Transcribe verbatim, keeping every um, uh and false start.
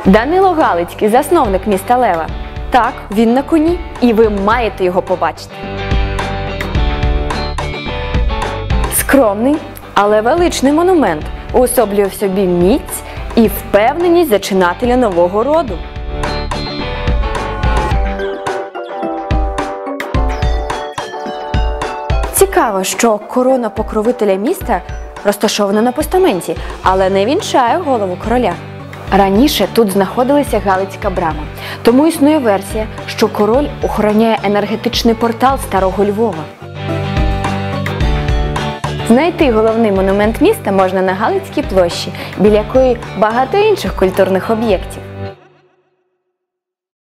Данило Галицький – засновник міста Лева. Так, він на коні, і ви маєте його побачити. Скромний, але величний монумент уособлює в собі міць і впевненість зачинателя нового роду. Цікаво, що корона покровителя міста розташована на постаменті, але не вінчає голову короля. Раніше тут знаходилася Галицька брама, тому існує версія, що король охороняє енергетичний портал Старого Львова. Знайти головний монумент міста можна на Галицькій площі, біля якої багато інших культурних об'єктів.